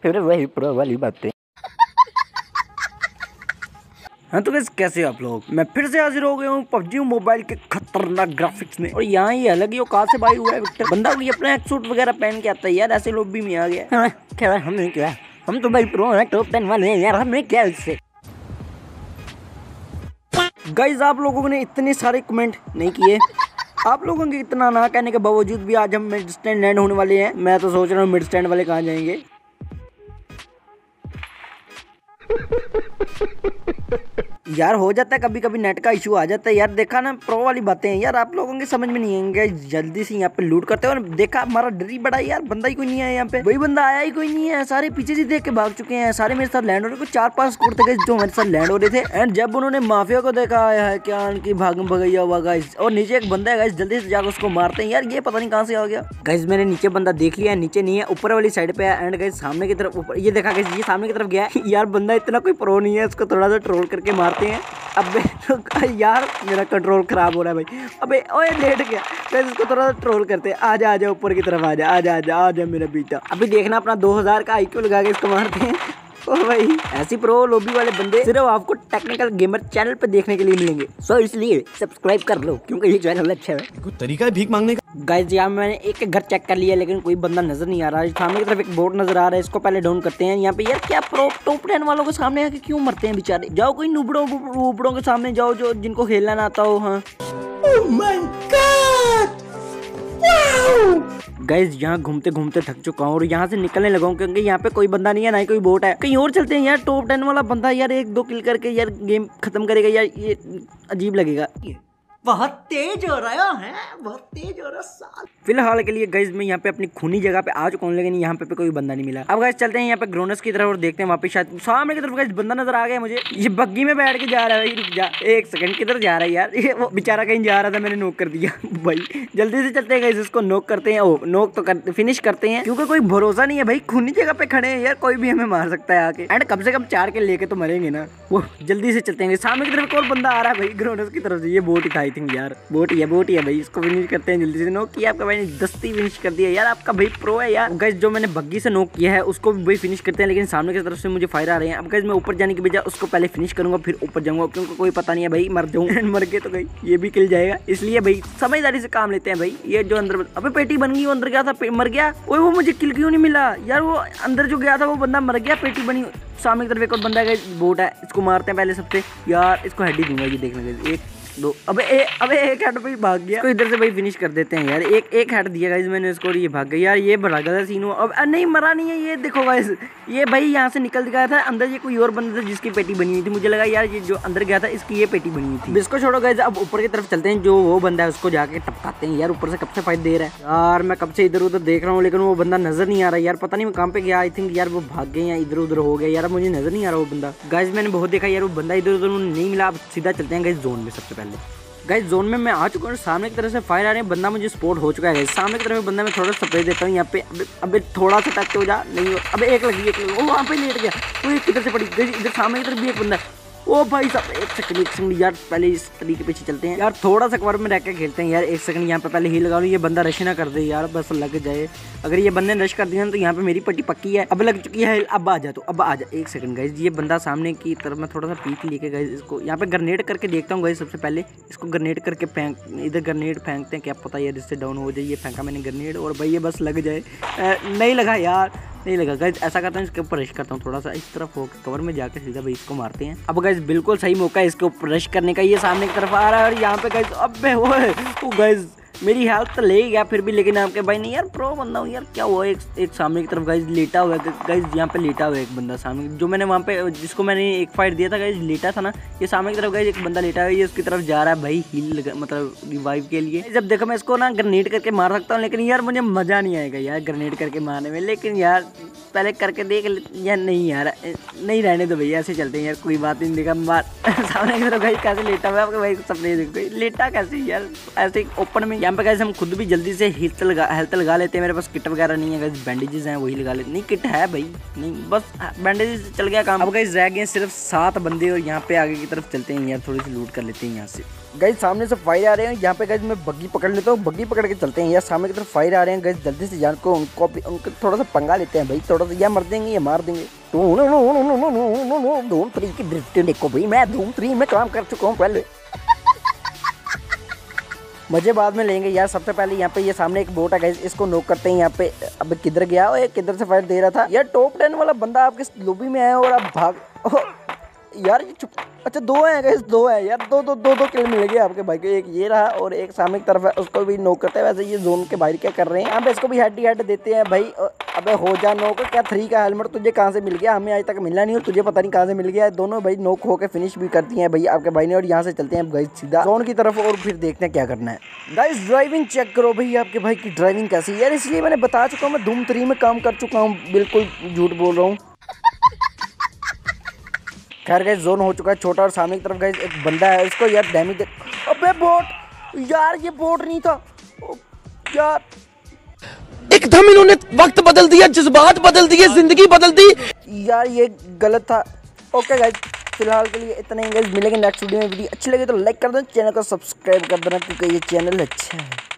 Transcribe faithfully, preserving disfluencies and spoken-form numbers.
फिर वही प्रो वाली बातें। हाँ तो गाइस कैसे आप लोग, मैं फिर से हाजिर हो गया हूँ पबजी मोबाइल के खतरनाक ग्राफिक्स में। और यहाँ ही अलग ही औकात से बाई हुआ है विक्टर। बंदा भी अपना एक सूट वगैरह पहन के आता है यार, ऐसे लॉबी में आ गया। हाँ, क्या हमने क्या, हम तो भाई प्रो हैं, टॉप टेन वाले हैं यार, हमने क्या इससे। गाइस आप लोगों ने इतने सारे कमेंट नहीं किए, आप लोगों के इतना ना कहने के बावजूद भी आज हम मिड स्टैंड लैंड होने वाले हैं। मैं तो सोच रहा हूँ मिड स्टैंड वाले कहाँ जाएंगे। यार हो जाता है कभी कभी, नेट का इशू आ जाता है यार। देखा ना प्रो वाली बातें हैं यार, आप लोगों के समझ में नहीं आएंगे। जल्दी से यहाँ पे लूट करते हैं। और देखा हमारा डर ही बड़ा यार, बंदा ही कोई नहीं है यहाँ पे, वही बंदा आया ही कोई नहीं है। सारे पीछे से देख के भाग चुके हैं, सारे मेरे साथ लैंड हो रहे। कुछ चार पांच स्कोर थे जो हमारे साथ लैंड हो रहे थे। एंड जब उन्होंने माफिया को देखा है क्या उनकी भाग भगैया हुआ गाइस, और नीचे एक बंदा है गाइस, जल्दी से जाकर उसको मारते हैं यार। ये पता नहीं कहाँ से आ गया गाइस। मैंने नीचे बंदा देख लिया, नीचे नहीं है, ऊपर वाली साइड पे है। एंड गाइस सामने की तरफ ऊपर, ये देखा गाइस, ये सामने की तरफ गया है यार। बंदा इतना कोई प्रो नहीं है, उसको थोड़ा सा ट्रोल करके मारते हैं। अबे यार मेरा कंट्रोल खराब हो रहा है भाई। अबे ओए लेट गया, वैसे इसको थोड़ा सा ट्रोल करते हैं। आजा आजा ऊपर की तरफ आजा आजा आजा आजा मेरा बेटा। अभी देखना अपना दो हजार का आईक्यू लगा के इसको मारते हैं। ओ भाई ऐसी प्रो लॉबी वाले बंदे सिर्फ आपको टेक्निकल गेमर चैनल पे देखने के लिए मिलेंगे। सो इसलिए सब्सक्राइब कर लो क्योंकि ये चैनल अच्छा है। कोई तरीका है भीख मांगने का। गाइस यहाँ मैंने एक घर चेक कर लिया लेकिन कोई बंदा नजर नहीं आ रहा है। सामने की तरफ एक बोर्ड नजर आ रहा है, इसको पहले डाउन करते हैं। यहाँ पे यार क्या प्रो टॉप टेन वालों के सामने आके क्यों मरते हैं बेचारे। जाओ कोई नुबड़ों वुबड़ों के सामने जाओ जो जिनको खेलना ना आता हो। हाँ oh my God! गाइस यहाँ घूमते घूमते थक चुका हूँ और यहाँ से निकलने लगा हूँ क्योंकि यहाँ पे कोई बंदा नहीं है, ना ही कोई बोट है। कहीं और चलते हैं यार। टॉप टेन वाला बंदा यार एक दो किल करके यार गेम खत्म करेगा यार, ये अजीब लगेगा। बहुत तेज हो रहा है, बहुत तेज हो रहा साल। फिलहाल के लिए गाइस मैं यहाँ पे अपनी खूनी जगह पे आ चुका हूँ लेकिन यहाँ पे, पे कोई बंदा नहीं मिला। अब गाइस चलते हैं यहाँ पे ग्रोनस की तरफ और देखते हैं वहाँ पे शायद सामने की तरफ गाइस बंदा नजर आ गया मुझे। ये बग्गी में बैठ के जा रहा है भाई, रुक जा एक सेकंड, किधर जा रहा है यार। ये वो बेचारा कहीं जा रहा था, मैंने नोक कर दिया भाई। जल्दी से चलते हैं गाइस, इसको नोक करते हैं। ओ नोक तो कर, फिनिश करते हैं क्योंकि कोई भरोसा नहीं है भाई। खूनी जगह पे खड़े हैं यार, कोई भी हमें मार सकता है आके। एंड कम से कम चार के लेके तो मरेंगे ना। वो जल्दी से चलते हैं। सामने की तरफ और बंदा आ रहा है भाई ग्रोनस की तरफ से। ये बोट ही था आई थिंक यार, बोट ये बोट है भाई। इसको फिनिश करते हैं जल्दी से। नोक किया आपका भाई ने, दस्ती फिनिश कर दिया यार। आपका भाई प्रो है यार। गाइस जो मैंने बग्गी से नोक किया है उसको भी भाई फिनिश करते हैं लेकिन सामने की तरफ से मुझे फायर आ रहे हैं। अब गाइस मैं ऊपर जाने की बजाय उसको पहले फिनिश करूंगा फिर ऊपर जाऊंगा क्योंकि कोई पता नहीं है भाई, मर जाऊं। मर के तो गई ये भी किल जाएगा, इसलिए भाई समझदारी से काम लेते हैं भाई। ये जो अंदर, अबे पेटी बन गई, वो अंदर गया था मर गया। ओए वो मुझे किल क्यों नहीं मिला यार। वो अंदर जो गया था वो बंदा मर गया, पेटी बनी। सामने की तरफ एक और बंदा है बोट है, इसको मारते हैं पहले सबसे यार। इसको हेड ही दूंगा ये देखना। एक दो, अबे ए, अबे एक हेड पे भाग गया। तो इधर से भाई फिनिश कर देते हैं यार। एक एक हेड दिया गाइस मैंने इसको और ये भाग गया यार। ये बड़ा गलत सीन हुआ। अब नहीं मरा नहीं है ये, देखो गाइस ये भाई यहाँ से निकल गया था अंदर। ये कोई और बंदा था जिसकी पेटी बनी हुई थी। मुझे लगा यार ये जो अंदर गया था इसकी ये पेटी बनी हुई थी। इसको छोड़ो गाइस, अब ऊपर की तरफ चलते हैं। जो वो बंदा है उसको जाके टपकाते हैं यार। ऊपर से कब से फाइट दे रहा है यार। मैं कब से इधर उधर देख रहा हूँ लेकिन वो बंदा नजर नहीं आ रहा यार। पता नहीं मैं कहाँ पे गया। आई थिंक यार वो भाग गए या इधर उधर हो गया यार, मुझे नजर नहीं आ रहा वो बंदा। गाइस मैंने बहुत देखा यार, वो बंदा इधर उधर नहीं मिला। अब सीधा चलते हैं गाइस जोन में। सबसे पहले गाइस जोन में मैं आ चुका हूँ। सामने की तरफ से फायर आ रहे हैं, बंदा मुझे स्पॉट हो चुका है। सामने की तरफ बंदा मैं थोड़ा स्प्रे देता हूँ यहाँ पे। अबे अबे थोड़ा सा टच हो जा, नहीं अबे एक लगी एक लगी। वो वहाँ पे लेट गया, वो किधर से पड़ी। इधर सामने की तरफ भी एक बंदा। ओ भाई साहब एक सेकंड एक सेकंड यार, पहले इस तरीके पीछे चलते हैं यार। थोड़ा सा कवर में रह के खेलते हैं यार। एक सेकंड यहाँ पे पहले हील लगा लूँ, ये बंदा रश ना कर दे यार, बस लग जाए। अगर ये बंदे ने रश कर दिया तो यहाँ पे मेरी पट्टी पक्की है। अब लग चुकी है, अब आ जा। तो अब आ जा एक सेकंड गाइस। ये बंदा सामने की तरफ मैं थोड़ा सा पीक लेके गाइस इसको यहाँ पे ग्रेनेड करके देखता हूँ गाइस। सबसे पहले इसको ग्रेनेड करके फेंक, इधर ग्रेनेड फेंकते हैं, क्या पता यार इससे डाउन हो जाए। ये फेंका मैंने ग्रेनेड और भाई ये बस लग जाए। नहीं लगा यार, नहीं लगा गाइस। ऐसा करता हूँ इसके ऊपर रश करता हूँ थोड़ा सा इस तरफ हो कवर में जाके सीधा भाई इसको मारते हैं। अब गाइस बिल्कुल सही मौका है इसके ऊपर रश करने का। ये सामने की तरफ आ रहा है और यहाँ पे गाइस अबे वो गाइस मेरी हेल्थ तो ले ही गया फिर भी, लेकिन आपके भाई नहीं यार प्रो बंदा हूँ यार। क्या हुआ, एक एक सामने की तरफ गाइस लेटा हुआ है गाइस। यहाँ पे लेटा हुआ है एक बंदा सामने, जो मैंने वहाँ पे जिसको मैंने एक फाइट दिया था गाइस लेटा था ना। ये सामने की तरफ गाइस एक बंदा लेटा हुआ है, ये उसकी तरफ जा रहा है भाई हील मतलब रिवाइव के लिए। जब देखो मैं इसको ना ग्रेनेड करके मार सकता हूँ लेकिन यार मुझे मजा नहीं आएगा यार ग्रेनेड करके मारने में। लेकिन यार पहले करके देख यार। नहीं यार नहीं रहने दो भैया, ऐसे चलते हैं यार। कोई बात नहीं, देखा मार सामने की तरफ गाइस कैसे लेटा हुआ है आपके भाई। सपने देखो लेटा कैसे यार ऐसे ओपन में। यहाँ पे गाइस हम खुद भी जल्दी से हेल्थ लगा हेल्थ लगा लेते हैं। मेरे पास किट वगैरह नहीं है गाइस, बैंडेजेस हैं वही लगा लेते। नहीं किट है भाई, नहीं बस बैंडेजेस चल गया काम। अब गाइस रह गए सिर्फ सात बंदे और यहाँ पे आगे की तरफ चलते हैं यार। थोड़ी सी लूट कर लेते हैं यहाँ से। गाइस सामने से फायर आ रहे हैं, यहाँ पे गाइस मैं बग्गी पकड़ लेता हूँ, बग्गी पकड़ के चलते हैं यार। सामने की तरफ फायर आ रहे हैं गाइस, जल्दी से जान को उनको उनको थोड़ा सा पंगा लेते हैं भाई, थोड़ा सा या मर देंगे या मार देंगे। धूम थ्री की ड्रिफ्ट देखो भाई, मैं धूम थ्री में काम कर चुका हूँ पहले। मजे बाद में लेंगे यार। सबसे पहले यहाँ पे ये सामने एक बोट है गाइस, इसको नॉक करते हैं यहाँ पे। अब किधर गया और किधर से फायर दे रहा था यार। टॉप टेन वाला बंदा आपके लॉबी में आया और आप भाग यार। ये चुप, अच्छा दो है गाइस, दो है यार, दो दो दो दो किल मिल गए आपके भाई को। एक ये रहा और एक सामने की तरफ है, उसको भी नॉक करते हैं। वैसे ये जोन के बाहर क्या कर रहे हैं यहाँ पे, इसको भी हेड हेड देते हैं भाई। अबे हो जा नॉक। क्या थ्री का हेलमेट तुझे कहाँ से मिल गया, हमें आज तक मिला नहीं और तुझे पता नहीं कहाँ से मिल गया। दोनों भाई नॉक होकर फिनिश भी करती हैं भाई आपके भाई ने। और यहाँ से चलते हैं गाइस सीधा जोन की तरफ और फिर देखते हैं क्या करना है। गाइस ड्राइविंग चेक करो भाई आपके भाई की ड्राइविंग कैसी है यार। इसलिए मैंने बता चुका हूँ मैं धूम थ्री में काम कर चुका हूँ, बिल्कुल झूठ बोल रहा हूँ। खैर गाइस जोन हो चुका है छोटा और सामने की तरफ गाइस एक बंदा है, इसको यार डैमेज दे। अबे बोट यार, ये बोट नहीं था यार। एकदम इन्होंने वक्त बदल दिया, जज्बात बदल दिए, जिंदगी बदल दी यार, ये गलत था। ओके गाइस फिलहाल के लिए इतना ही गाइस, मिलेंगे नेक्स्ट वीडियो में। वीडियो अच्छी लगे तो लाइक कर देना, चैनल को सब्सक्राइब कर देना क्योंकि ये चैनल अच्छा है।